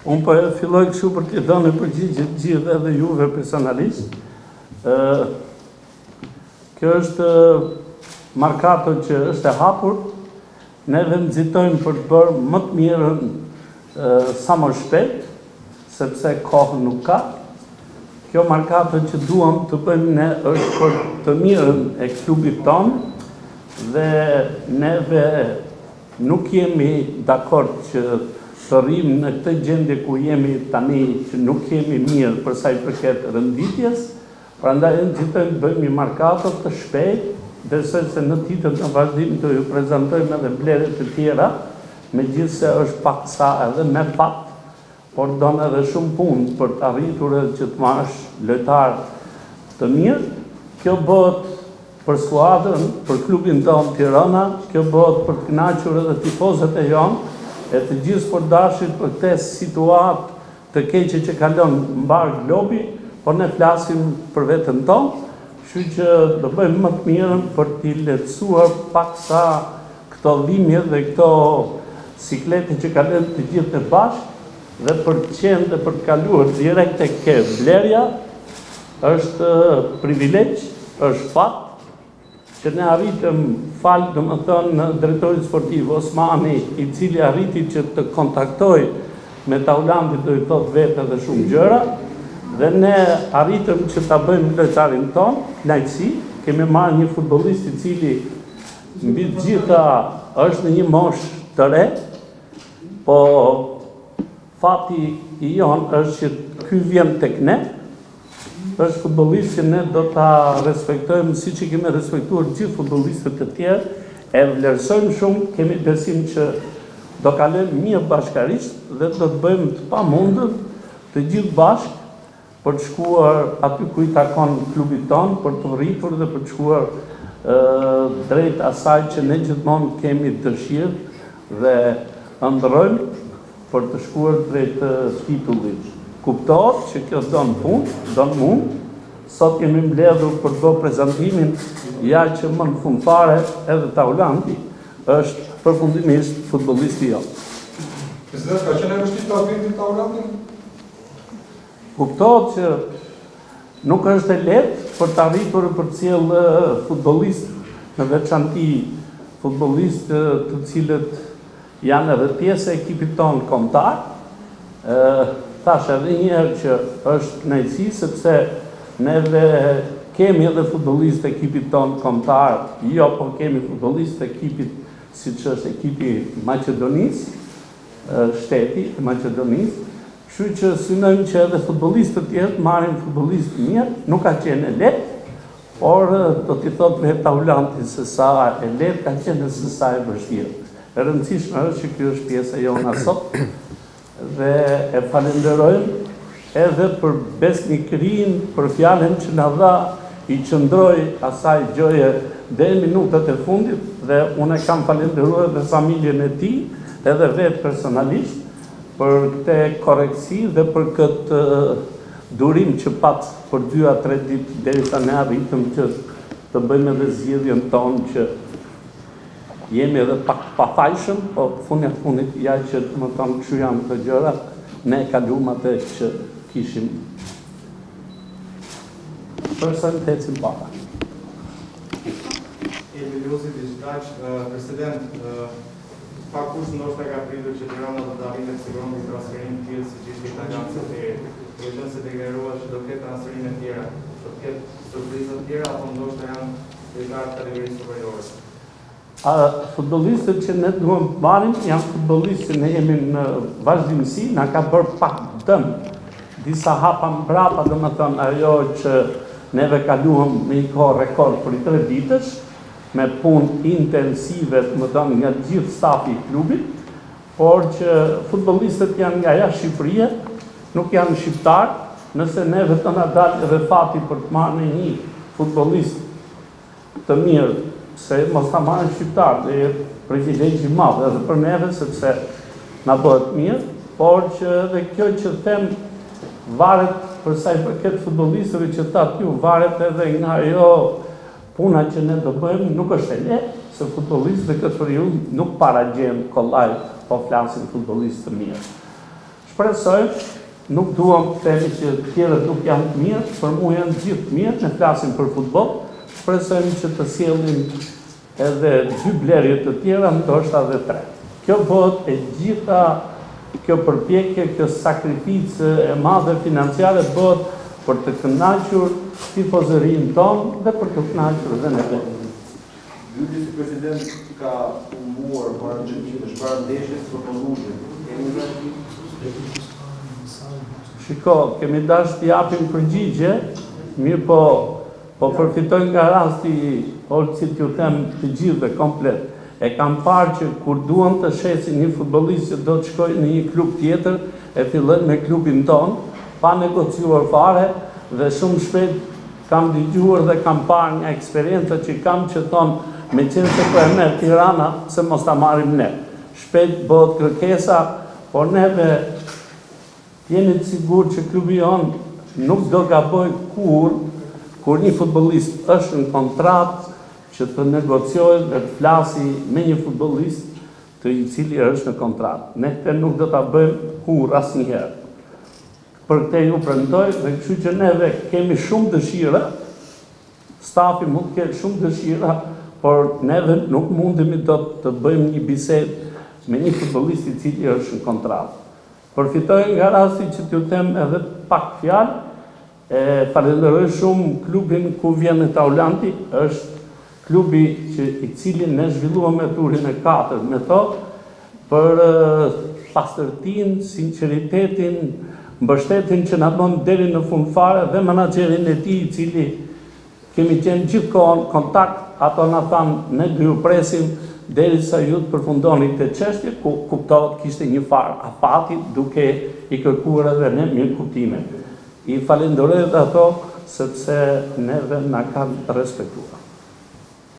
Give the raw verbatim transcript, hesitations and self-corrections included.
Unë po e filloj kështu për t'i dhënë përgjigje të gjithë edhe juve personalisht. Kjo është markato që është e hapur. Neve nxitojmë për të bërë më të mirën sa më shpejt, sepse kohë nuk ka. Kjo markato që duam të bëjmë ne është për të mirën e klubit tonë dhe neve nuk jemi dakord që të rrim në këtë gjendje ku jemi tani që nuk jemi mirë për sa i përket rënditjes, prandaj nxitojmë bëjmë një markato të shpejt, besoj se në titër në vazhdim të ju prezantojmë edhe blerjet e tjera, megjithse është paksa edhe me fat, por don edhe shumë punë për të arritur edhe që të marrësh lojtar të mirë. Kjo bëhet për skuadrën, për klubin tonë Tirana, kjo bëhet për të kënaqur edhe tifozët e jonë, e të gjithë sportdashit për këtë situatë të keqe që kalon mbar globi, por ne flasim për veten tonë, kështu që do bëjmë më të mirën për t'i lehtësuar paksa këto dhimbje dhe këto siklete që kalojnë të gjithë në bashkë dhe për të qenë dhe për të kaluar direkt tek blerja është privilegj, është fat që ne arritëm falë, do më thënë, drejtorit sportiv Osmani, i cili arriti që të kontaktoj me Taulandit, do i thot vetë dhe shumë gjëra, dhe ne arritëm që ta bëjmë lojtarin tonë, knajtësi, kemi marrë një futbollist i cili mbi të gjitha është në një moshë të re, po fati i jonë është që ky vjen tek ne, është futbollist që ne do ta respektojmë siç i kemi respektuar gjithë futbollistët e tjerë, e vlerësojmë shumë, kemi besim që do kalojmë mirë bashkarisht dhe do të bëjmë të pamundur të gjithë bashkë për të shkuar aty ku i takon klubit tonë, për të rritur dhe për të shkuar ë drejt asaj që ne gjithmonë kemi dëshirë dhe ëndrrojmë për të shkuar drejt titullit. Kuptohet që kjo don punë, don mund. Sot kemi mbledhur për të bërë prezantimin, ja që më në fund fare edhe Taulandi është përfundimisht futbollisti jonë. President, ka qenë e vështirë të arritin Taulandin? Kuptohet që nuk është e lehtë për të arritur për të sjellë futbollist, në veçanti futbollist të cilët janë edhe pjesë e ekipit tonë kombëtar. Thash edhe njëherë që është kënaqësi sepse neve kemi edhe futbollistë ekipit tonë kombëtar, jo, po kemi futbollistë ekipit siç është ekipi Maqedonisë, shteti i Maqedonisë, kështu që synojmë që edhe futbollistët e tjerë marrin futbollistë mirë, nuk ka qenë e lehtë, por do t'i thot me Taulanti se sa e lehtë ka qenë se sa e vështirë. E rëndësishme është që kjo është pjesa jona sot, dhe e falenderojmë edhe për besnikërinë, për fjalën që na dha, i qëndroi asaj gjëje deri në minutat e fundit dhe unë kam falenderuar edhe familjen e tij, edhe vetë personalisht për këtë korrektësi dhe për këtë durim që pat për dy a tre ditë derisa ne arritëm që të bëjmë edhe zgjedhjen tonë që jemi edhe pak pafajshëm, po fundi të fundit ja që të më thonë kështu janë të gjëra, ne kaluam atë që kishim. Përsa në tecim para. Eliosi Vizhdaç, president, pak kush ndoshta ka pritur që Tirana do të arrijë të siguron një transferim të tillë siç ishte italianët e Duhet se deklaruar që do të ketë transferime të tjera, do të ketë surpriza të tjera, apo ndoshta janë lojtarë të kategorisë superiore. Futbollistët që ne duhem të marrim janë futbollistë që ne jemi në vazhdimsi, na ka bërë pak dëm. Disa hapa mbrapa, domethënë ajo që neve kaluam me një kohë rekord për tre ditësh, me punë intensive, domethënë nga gjithë stafi i klubit, por që futbollistët janë nga jashtë Shqipërisë, nuk janë shqiptarë, nëse neve të na dalë edhe fati për të marrë një futbollist të mirë, se mos ta marrin shqiptarë, dhe privilegj i madh edhe për neve, sepse na bëhet mirë, por që edhe kjo që them varet për sa i përket futbollistëve që thatë ju, varet edhe nga ajo puna që ne do bëjmë, nuk është e lehtë, se futbollistët e këtë periudhë nuk paragjen kollaj, po flasin futbollistë të mirë. Shpresojmë, nuk duam të themi që të tjerët nuk janë të mirë, për mua janë gjithë të mirë, ne flasim për futboll. Shpresojmë që të sjellim edhe dy blerje të tjera, ndoshta edhe tre. Kjo bëhet e gjitha, kjo përpjekje, kjo sakrificë e madhe financiare bëhet për të kënaqur tifozërinë tonë dhe për të kënaqur edhe ne vetë. Ylli si president ka humbuar para gjëmimit, është para ndeshjes propozueshme. Kemi vërtet? Shiko, kemi dash të japim përgjigje, mirë po, po përfitoj nga rasti, Olci t'ju them të gjithë dhe komplet. E kam parë që kur duan të shesin një futbollist që do të shkojë në një klub tjetër, e fillojnë me klubin tonë, pa negociuar fare, dhe shumë shpejt kam dëgjuar dhe kam parë një eksperiencë që kam që thonë me qenë se po e merr Tirana, se mos ta marrim ne. Shpejt bëhet kërkesa, por neve jeni të sigurt që klubi jonë nuk do gaboj kur, kur një futbollist është në kontratë që të negociojë dhe të flasi me një futbollist të i cili është në kontratë. Ne këtë nuk do ta bëjmë kur asnjëherë. Për këtë ju premtoj dhe kështu që neve kemi shumë dëshira, stafi mund të ketë shumë dëshira, por neve nuk mundemi do të bëjmë një bisedë me një futbollist i cili është në kontratë. Përfitoj nga rasti që t'ju them edhe pak fjalë, e falenderoj shumë klubin ku vjen në Taulanti, është klubi që i cili ne zhvilluam me turin e katër me to, për pastërtinë, sinqeritetin, mbështetjen që na bën deri në fund fare dhe menaxherin e tij i cili kemi qenë gjithkohon kontakt, ato na thanë ne do ju presim derisa ju të përfundoni këtë çështje, ku kuptohet kishte një farë afati duke i kërkuar edhe ne mirë kuptime. I falenderoj edhe ato sepse neve na kanë respektuar.